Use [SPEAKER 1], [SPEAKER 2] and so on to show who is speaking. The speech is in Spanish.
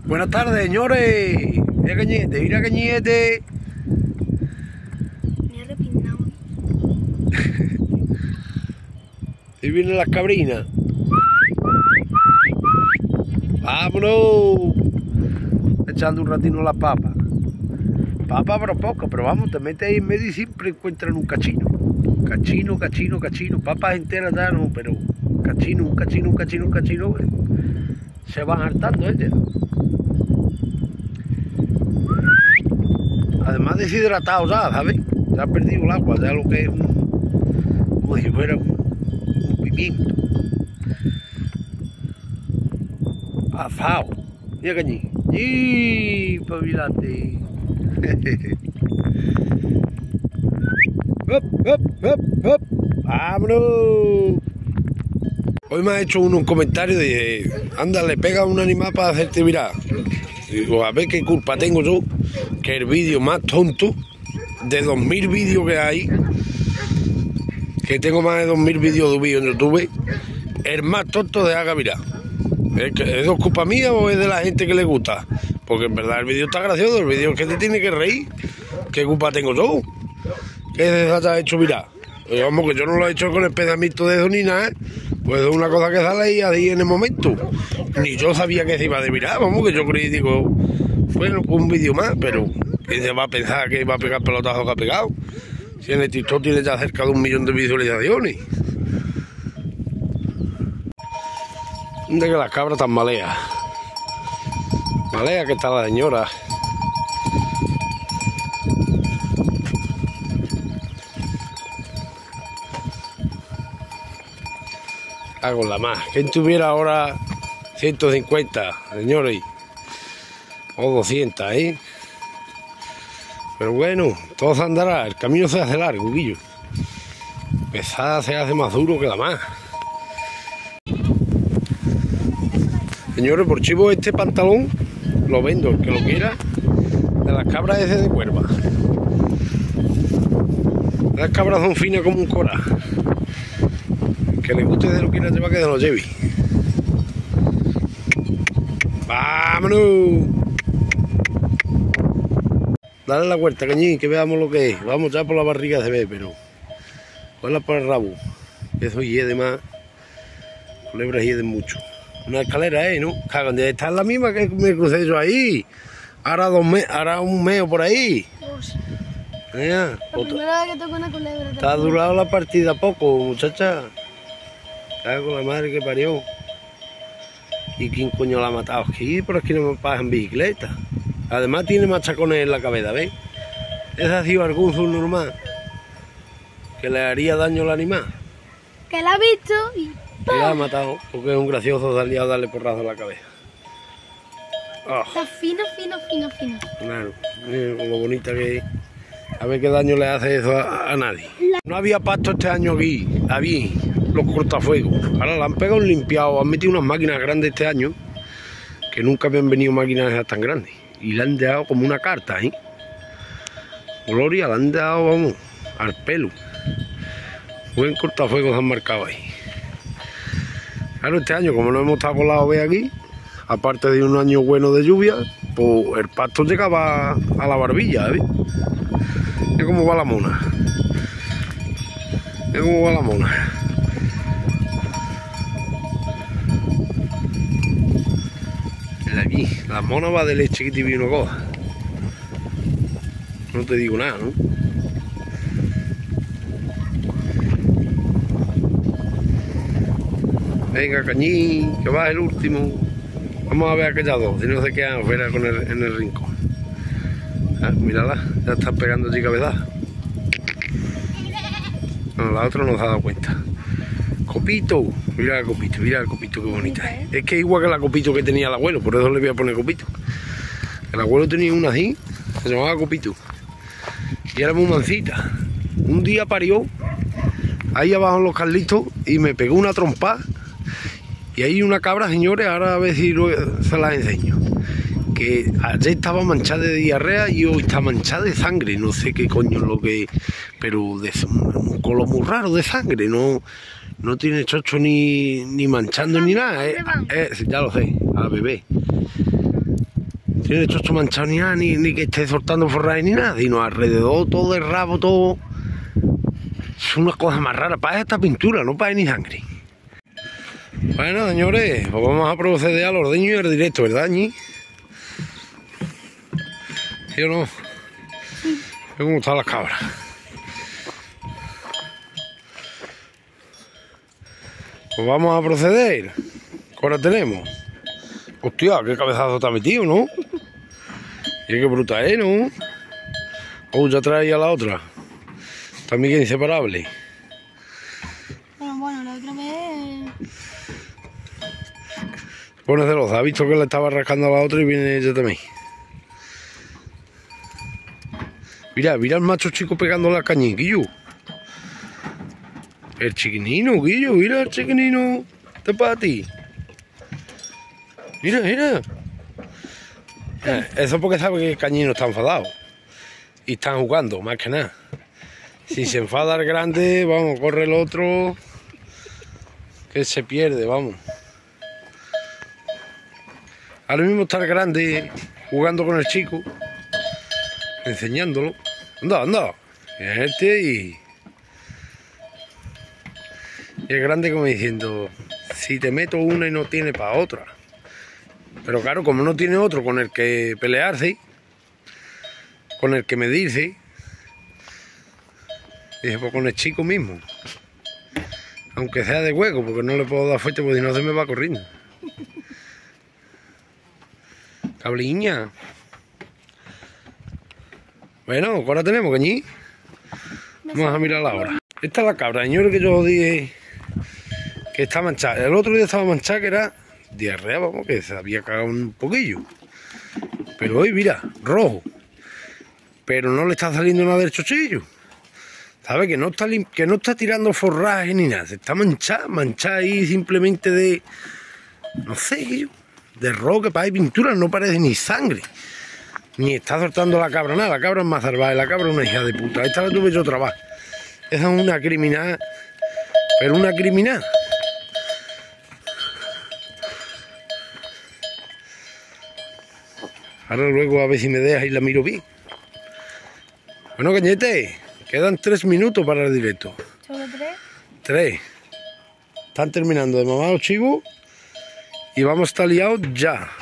[SPEAKER 1] Buenas tardes, señores. Mira cañete, mira cañete.
[SPEAKER 2] Me he arrepinado.
[SPEAKER 1] Y vienen las cabrinas. ¡Vámonos! Echando un ratito las papas. Papas pero poco, pero vamos, te metes ahí en medio y siempre encuentran un cachino. Cachino, cachino, cachino. Papas enteras ya no, pero cachino, un cachino, un cachino, un cachino. Se van hartando ellos. Además deshidratados ya, ¿sabes? Ya ha perdido el agua, ya lo que es como si fuera un pimiento. Asado. Mira cañí. ¡Y pabilate! ¡Hop, hop, hop, hop! ¡Vámonos! Hoy me ha hecho uno un comentario de anda, le pega a un animal para hacerte viral. Digo, a ver qué culpa tengo yo, que el vídeo más tonto de 2000 vídeos que hay, que tengo más de 2000 vídeos subidos en YouTube, el más tonto de haga viral. ¿Es culpa mía o es de la gente que le gusta? Porque en verdad el vídeo está gracioso, el vídeo es que te tiene que reír. ¿Qué culpa tengo yo? ¿Qué se ha hecho viral? Vamos, que yo no lo he hecho con el pensamiento de eso ni nada, pues es una cosa que sale ahí en el momento. Ni yo sabía que se iba a viral, vamos, que yo creí, digo, bueno, un vídeo más, pero ¿quién se va a pensar que va a pegar pelotazo que ha pegado? Si en el TikTok tiene ya cerca de 1 millón de visualizaciones. De que las cabras están maleas. Malea que está la señora. Hago la más. ¿Quién tuviera ahora 150, señores? O 200, ¿eh? Pero bueno, todo se andará. El camino se hace largo, Guillo. Pesada se hace más duro que la más. Señores, por chivo este pantalón lo vendo, el que lo quiera, de las cabras ese de Cuerva. Las cabras son finas como un cora. Que le guste de lo que quiera llevar, que se lo lleve. ¡Vámonos! Dale la vuelta, cañín, que veamos lo que es. Vamos, ya por la barriga se ve, pero ponla por el rabo. Eso hiede más. Culebras hieden mucho. Una escalera, ¿no? Cagan, de estar la misma que me crucé yo ahí. Hará un mes o por ahí.
[SPEAKER 2] La primera vez que toco una culebra.
[SPEAKER 1] Te ha durado la partida poco, muchacha. Cago la madre que parió. ¿Y quién coño la ha matado? Aquí, pero es que no me pasa en bicicleta. Además tiene machacones en la cabeza, ¿ves? Ese ha sido algún subnormal que le haría daño al animal.
[SPEAKER 2] Que la ha visto y
[SPEAKER 1] que la ha matado, porque es un gracioso salir a darle porrazo a la cabeza. Oh.
[SPEAKER 2] Está fino, fino, fino, fino.
[SPEAKER 1] Claro, lo bonita que es. A ver qué daño le hace eso a nadie. No había pasto este año aquí, había los cortafuegos. Ahora la han pegado un limpiado, han metido unas máquinas grandes este año, que nunca habían venido máquinas tan grandes. Y le han dado como una carta, ¿eh? Gloria, le han dado, vamos, al pelo. Buen cortafuegos han marcado ahí. Claro, este año, como no hemos estado con la OVE aquí, aparte de un año bueno de lluvia, pues el pasto llegaba a la barbilla, ¿ves? Mira cómo va la mona. Mira cómo va la mona. Aquí, la mona va de leche que te vino coja. No te digo nada, ¿no? Venga, cañín, que va el último. Vamos a ver aquellas dos, si no se quedan afuera en el rincón. Ah, mírala, ya están pegando allí cabezada. No, la otra no se ha dado cuenta. Copito, mira el copito, qué bonita es. Es que es igual que la copito que tenía el abuelo, por eso le voy a poner copito. El abuelo tenía una así, se llamaba copito. Y era muy mansita. Un día parió, ahí abajo en los Carlitos, y me pegó una trompa. Y hay una cabra, señores, ahora a ver si se las enseño. Que ayer estaba manchada de diarrea y hoy está manchada de sangre. No sé qué coño es lo que... Pero de un color muy raro de sangre, no tiene chocho ni manchando ni nada. Ya lo sé, a bebé. tiene esto manchado ni nada, ni que esté soltando forraje ni nada, sino alrededor todo el rabo, todo. Es una cosa más rara, para esta pintura, no para ni sangre. Bueno, señores, pues vamos a proceder al ordeño y al directo, ¿verdad, Ñi? ¿Sí o no?
[SPEAKER 2] Sí.
[SPEAKER 1] ¿Cómo están las cabras? Pues vamos a proceder. ¿Qué hora tenemos? Hostia, qué cabezazo está metido, ¿no? Y qué bruta es, ¿no? Oh, ya traía la otra. También que inseparable.
[SPEAKER 2] Bueno, la otra vez...
[SPEAKER 1] Pone celosa, ha visto que le estaba rascando a la otra y viene ella también. Mira el macho chico pegándole al cañín, Guillo. El chiquinino, Guillo, mira el chiquinino. Este para ti. Mira. Eso porque sabe que el cañino está enfadado. Y están jugando, más que nada. Si se enfada el grande, vamos, corre el otro. Que se pierde, vamos. Ahora mismo está el grande jugando con el chico. Enseñándolo. Anda. Y el grande como diciendo, si te meto una y no tiene para otra. Pero claro, como no tiene otro con el que pelearse, con el que medirse, dije, pues con el chico mismo. Aunque sea de hueco, porque no le puedo dar fuerte, porque si no se me va corriendo. Cabliña. Bueno, ¿qué hora tenemos, Cañí? Vamos a mirar la hora. Esta es la cabra, señor, que yo os dije que está manchada. El otro día estaba manchada, que era diarrea, vamos, que se había cagado un poquillo. Pero hoy, mira, rojo. Pero no le está saliendo nada del chochillo. ¿Sabe? Que no está tirando forraje ni nada. Se está manchada ahí simplemente de... No sé, de rojo, que parece pintura, no parece ni sangre. Ni está soltando la cabra nada. La cabra es más salvaje, la cabra es una hija de puta. Esta la tuve yo trabajo. Esa es una criminal. Pero una criminal. Ahora luego a ver si me dejas y la miro bien. Bueno, Cañete, quedan 3 minutos para el directo.
[SPEAKER 2] ¿Sobre 3?
[SPEAKER 1] 3. Están terminando de mamar los chivos y vamos a estar liados ya.